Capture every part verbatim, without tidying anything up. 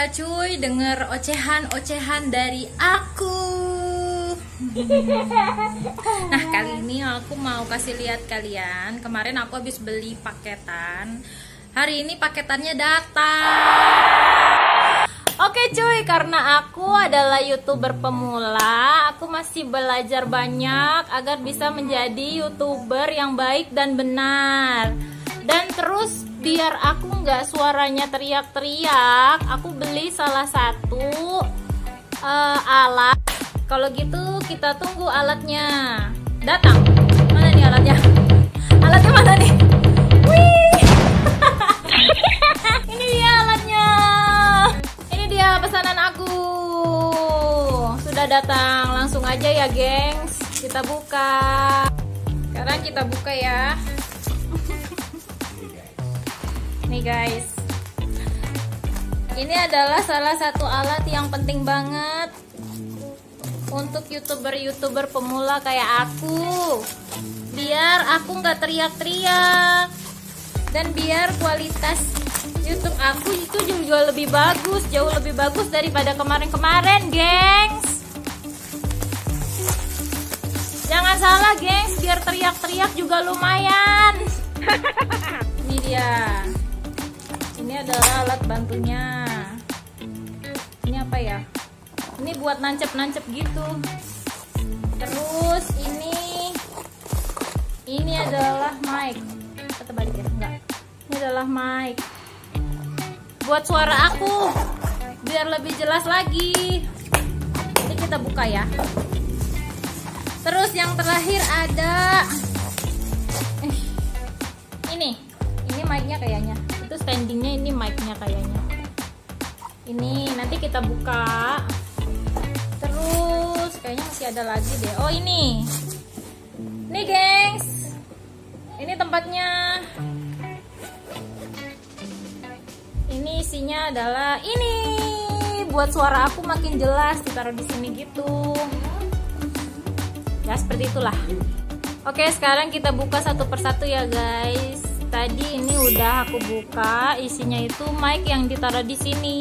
ya cuy, denger ocehan-ocehan dari aku. Nah, kali ini aku mau kasih lihat kalian. Kemarin aku habis beli paketan. Hari ini paketannya datang. Oke cuy, karena aku adalah YouTuber pemula, aku masih belajar banyak agar bisa menjadi YouTuber yang baik dan benar. Dan terus biar aku nggak suaranya teriak-teriak, aku beli salah satu uh, alat. Kalau gitu kita tunggu alatnya datang. Mana nih alatnya? Alatnya mana nih? Wih, ini dia alatnya. Ini dia pesanan aku. Sudah datang, langsung aja ya gengs. Kita buka. Sekarang kita buka ya. Nih guys, ini adalah salah satu alat yang penting banget untuk youtuber-youtuber pemula kayak aku, biar aku nggak teriak-teriak dan biar kualitas YouTube aku itu juga lebih bagus, jauh lebih bagus daripada kemarin-kemarin, gengs. Jangan salah, gengs, biar teriak-teriak juga lumayan. Ini dia. Ini adalah alat bantunya. Ini apa ya? Ini buat nancep-nancep gitu. Terus ini ini adalah mic. Atau balik ya? Enggak. Ini adalah mic. Buat suara aku biar lebih jelas lagi. Ini kita buka ya. Terus yang terakhir ada eh, ini. Ini mic-nya kayaknya. Itu standingnya, ini mic-nya kayaknya. Ini nanti kita buka. Terus kayaknya masih ada lagi deh. Oh ini, nih gengs, ini tempatnya. Ini isinya adalah ini, buat suara aku makin jelas, ditaruh di sini gitu. Ya seperti itulah. Oke, sekarang kita buka satu persatu ya guys. Tadi ini udah aku buka, isinya itu mic yang ditaruh di sini.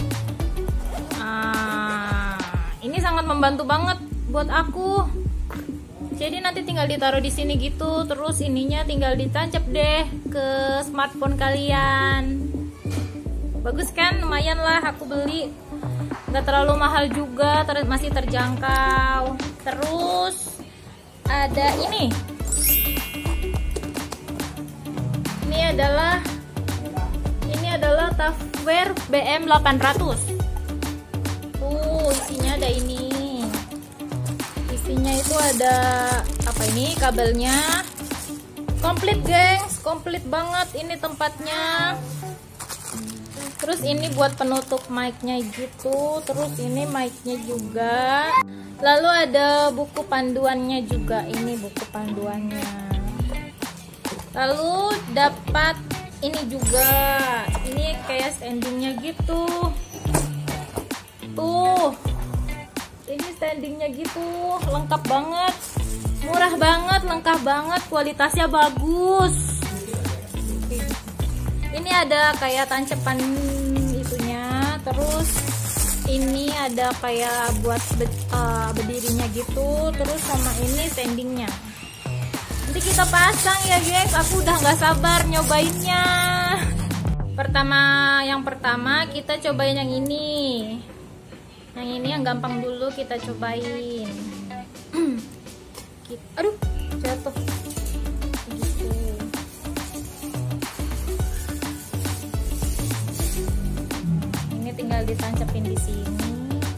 Nah, ini sangat membantu banget buat aku. Jadi nanti tinggal ditaruh di sini gitu, terus ininya tinggal ditancap deh ke smartphone kalian. Bagus kan? Lumayan lah aku beli. Nggak terlalu mahal juga, ter masih terjangkau. Terus ada ini. Ini adalah ini adalah Tafware B M delapan ratus. Tuh, isinya ada ini. Isinya itu ada apa ini? Kabelnya. Komplit, gengs. Komplit banget ini tempatnya. Terus ini buat penutup mic-nya gitu. Terus ini mic-nya juga. Lalu ada buku panduannya juga. Ini buku panduannya. Lalu dapat ini juga. Ini kayak standingnya gitu. Tuh. Ini standingnya gitu. Lengkap banget. Murah banget, lengkap banget, kualitasnya bagus. Ini ada kayak tancepan itunya. Terus ini ada kayak buat uh, berdirinya gitu. Terus sama ini standingnya. Nanti kita pasang ya gengs. Aku udah nggak sabar nyobainnya. Pertama, yang pertama kita cobain yang ini. Yang ini yang gampang dulu kita cobain. Aduh, jatuh. Gitu. Ini tinggal ditancapin di sini.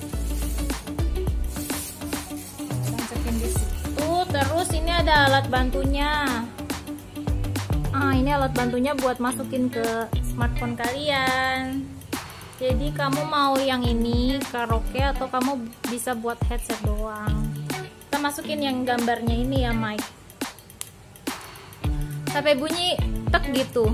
Tancapin di situ. Terus ini ada alat bantunya. Ah, ini alat bantunya buat masukin ke smartphone kalian. Jadi kamu mau yang ini karaoke atau kamu bisa buat headset doang. Kita masukin yang gambarnya ini ya, mic. Sampai bunyi tek gitu.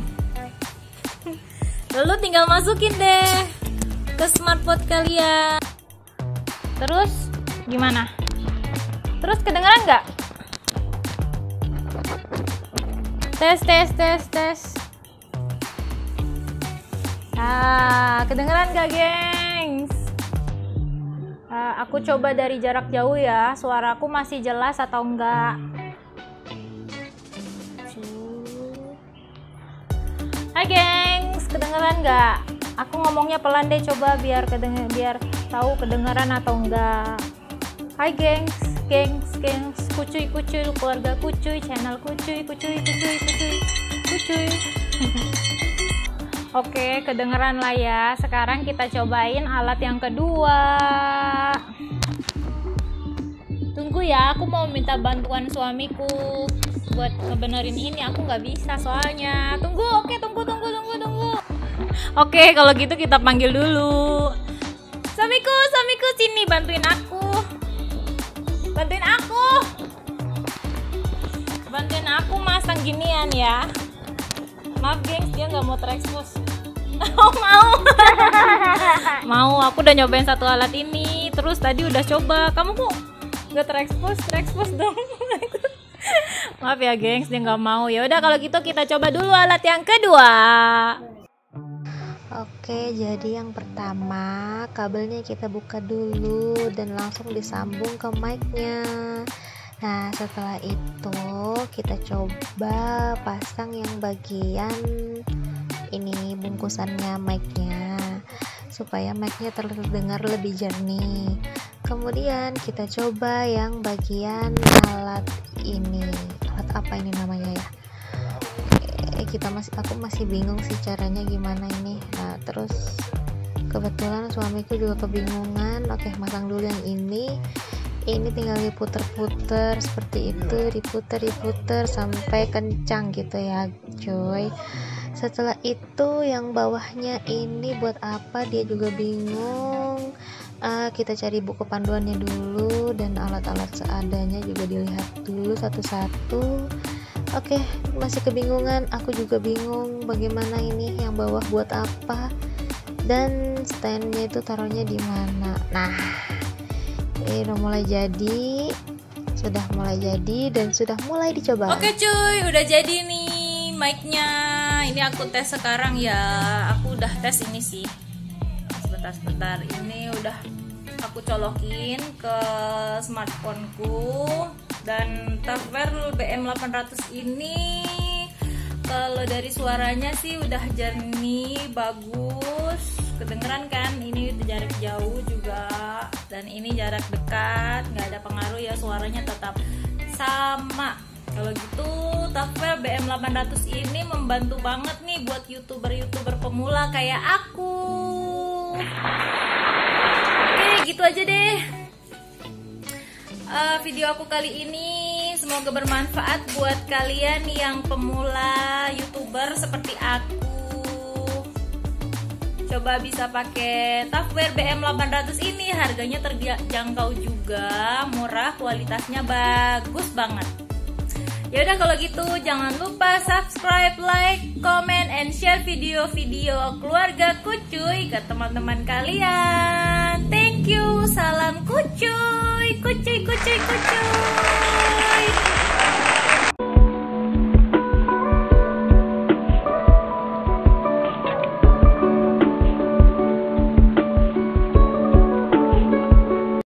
Lalu tinggal masukin deh ke smartphone kalian. Terus gimana? Terus kedengeran nggak? Tes tes tes tes. Ah, kedengeran gak, geng? Uh, aku coba dari jarak jauh ya, suaraku masih jelas atau enggak. Hai gengs, kedengeran nggak? Aku ngomongnya pelan deh, coba biar kedenger, biar tahu kedengeran atau enggak. Hai gengs, gengs, gengs, kucuy, kucuy, keluarga kucuy, channel kucuy, kucuy, kucuy, kucuy, kucuy. Oke, kedengeran lah ya. Sekarang kita cobain alat yang kedua. Tunggu ya, aku mau minta bantuan suamiku buat ngebenerin ini. Aku nggak bisa soalnya. Tunggu, oke, tunggu, tunggu, tunggu, tunggu. Oke, kalau gitu kita panggil dulu. Suamiku, suamiku, sini bantuin aku. Bantuin aku. Bantuin aku masang ginian ya. Maaf gengs, dia nggak mau terekspos. Oh mau. Mau, aku udah nyobain satu alat ini. Terus tadi udah coba. Kamu kok nggak terekspos? Terekspos dong. Maaf ya gengs, dia nggak mau. Ya udah kalau gitu kita coba dulu alat yang kedua. Oke, jadi yang pertama kabelnya kita buka dulu dan langsung disambung ke mic-nya. Nah, setelah itu kita coba pasang yang bagian ini bungkusannya mic-nya supaya mic-nya terdengar lebih jernih. Kemudian kita coba yang bagian alat ini. Alat apa ini namanya ya? Eh, kita masih aku masih bingung sih caranya gimana ini. Nah, terus kebetulan suamiku juga kebingungan. Oke, masang dulu yang ini. Ini tinggal diputer-puter seperti itu, diputer-diputer sampai kencang gitu ya coy. Setelah itu yang bawahnya ini buat apa dia juga bingung. Uh, kita cari buku panduannya dulu dan alat-alat seadanya juga dilihat dulu satu-satu. Oke, masih kebingungan, aku juga bingung bagaimana ini yang bawah buat apa dan standnya itu taruhnya di mana. Nah, ini udah mulai jadi, sudah mulai jadi dan sudah mulai dicoba. Oke cuy, udah jadi nih mic-nya. Ini aku tes sekarang ya. Aku udah tes ini sih. Sebentar-sebentar. Ini udah aku colokin ke smartphoneku. Dan Tafware B M delapan ratus ini kalau dari suaranya sih udah jernih, bagus. Kedengeran kan? Ini jarak jauh juga dan ini jarak dekat, nggak ada pengaruh ya, suaranya tetap sama. Kalau gitu Tafware B M delapan ratus ini membantu banget nih buat youtuber-youtuber pemula kayak aku. Oke, gitu aja deh uh, video aku kali ini. Semoga bermanfaat buat kalian yang pemula youtuber seperti aku. Coba bisa pakai Tafware B M delapan ratus ini, harganya terjangkau juga, murah, kualitasnya bagus banget. Ya udah kalau gitu jangan lupa subscribe, like, comment, and share video-video keluarga kucuy ke teman-teman kalian. Thank you, salam kucuy, kucuy, kucuy, kucuy.